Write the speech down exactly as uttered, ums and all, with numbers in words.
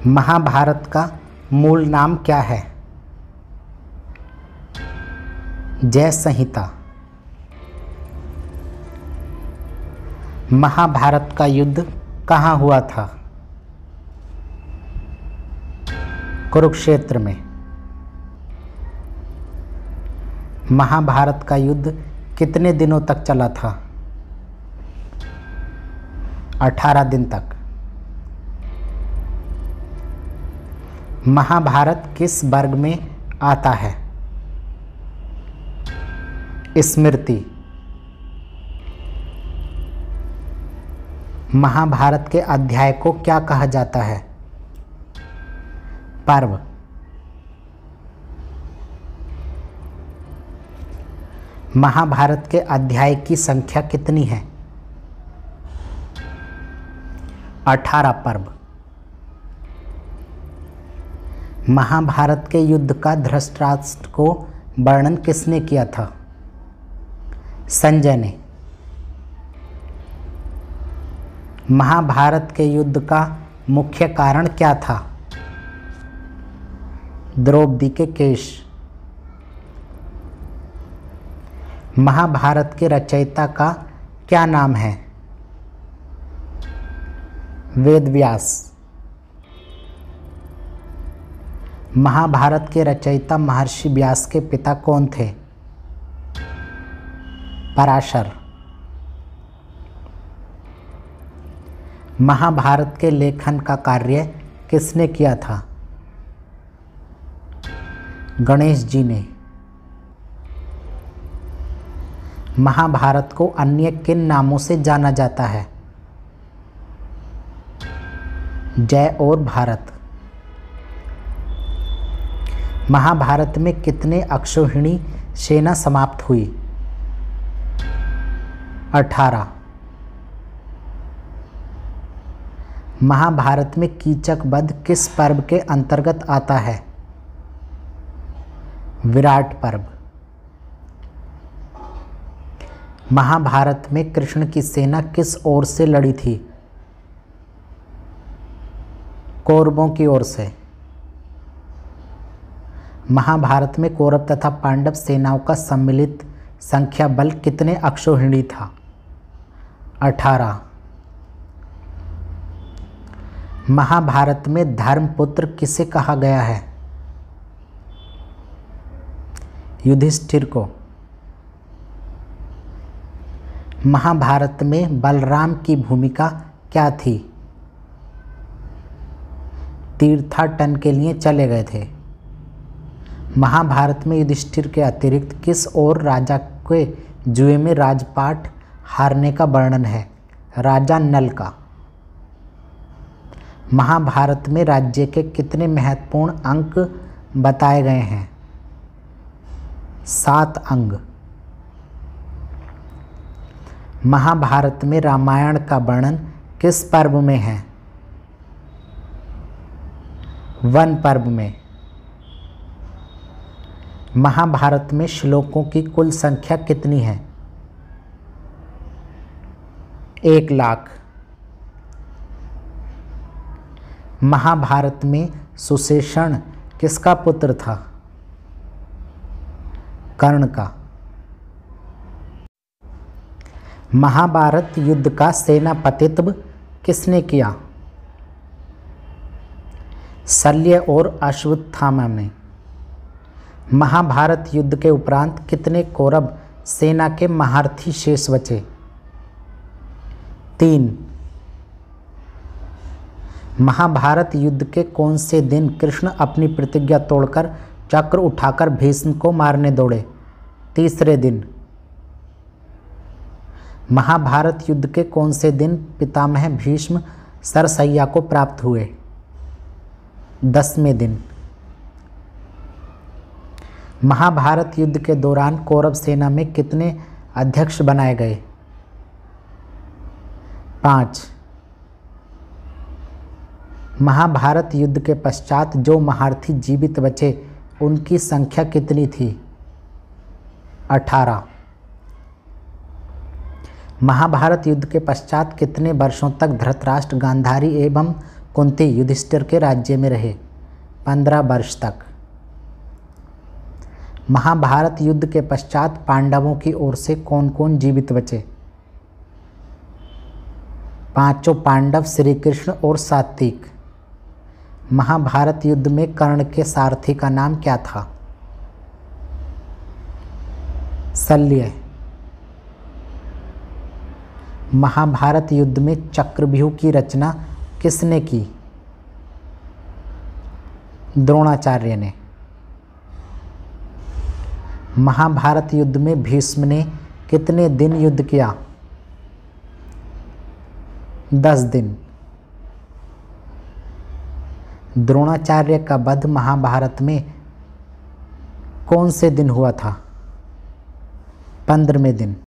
महाभारत का मूल नाम क्या है? जय संहिता। महाभारत का युद्ध कहाँ हुआ था? कुरुक्षेत्र में। महाभारत का युद्ध कितने दिनों तक चला था? अठारह दिन तक। महाभारत किस वर्ग में आता है? स्मृति। महाभारत के अध्याय को क्या कहा जाता है? पर्व। महाभारत के अध्याय की संख्या कितनी है? अठारह पर्व। महाभारत के युद्ध का धृतराष्ट्र को वर्णन किसने किया था? संजय ने। महाभारत के युद्ध का मुख्य कारण क्या था? द्रौपदी के केश। महाभारत के रचयिता का क्या नाम है? वेदव्यास। महाभारत के रचयिता महर्षि व्यास के पिता कौन थे? पराशर। महाभारत के लेखन का कार्य किसने किया था? गणेश जी ने। महाभारत को अन्य किन नामों से जाना जाता है? जय और भारत। महाभारत में कितने अक्षौहिणी सेना समाप्त हुई? अठारह। महाभारत में कीचक वध किस पर्व के अंतर्गत आता है? विराट पर्व। महाभारत में कृष्ण की सेना किस ओर से लड़ी थी? कौरवों की ओर से। महाभारत में कौरव तथा पांडव सेनाओं का सम्मिलित संख्या बल कितने अक्षौहिणी था? अठारह। महाभारत में धर्मपुत्र किसे कहा गया है? युधिष्ठिर को। महाभारत में बलराम की भूमिका क्या थी? तीर्थाटन के लिए चले गए थे। महाभारत में युधिष्ठिर के अतिरिक्त किस और राजा के जुए में राजपाट हारने का वर्णन है? राजा नल का। महाभारत में राज्य के कितने महत्वपूर्ण अंक बताए गए हैं? सात अंग। महाभारत में रामायण का वर्णन किस पर्व में है? वन पर्व में। महाभारत में श्लोकों की कुल संख्या कितनी है? एक लाख। महाभारत में सुशेषण किसका पुत्र था? कर्ण का। महाभारत युद्ध का सेनापतित्व किसने किया? शल्य और अश्वत्थामा ने। महाभारत युद्ध के उपरांत कितने कौरव सेना के महारथी शेष बचे? तीन। महाभारत युद्ध के कौन से दिन कृष्ण अपनी प्रतिज्ञा तोड़कर चक्र उठाकर भीष्म को मारने दौड़े? तीसरे दिन। महाभारत युद्ध के कौन से दिन पितामह भीष्म सरसैया को प्राप्त हुए? दसवें दिन। महाभारत युद्ध के दौरान कौरव सेना में कितने अध्यक्ष बनाए गए? पाँच। महाभारत युद्ध के पश्चात जो महारथी जीवित बचे उनकी संख्या कितनी थी? अठारह। महाभारत युद्ध के पश्चात कितने वर्षों तक धृतराष्ट्र गांधारी एवं कुंती युधिष्ठिर के राज्य में रहे पंद्रह वर्ष तक। महाभारत युद्ध के पश्चात पांडवों की ओर से कौन कौन जीवित बचे? पांचों पांडव, श्री कृष्ण और सात्विक। महाभारत युद्ध में कर्ण के सारथी का नाम क्या था? शल्य। महाभारत युद्ध में चक्रव्यूह की रचना किसने की? द्रोणाचार्य ने। महाभारत युद्ध में भीष्म ने कितने दिन युद्ध किया? दस दिन। द्रोणाचार्य का वध महाभारत में कौन से दिन हुआ था? पंद्रहवें दिन।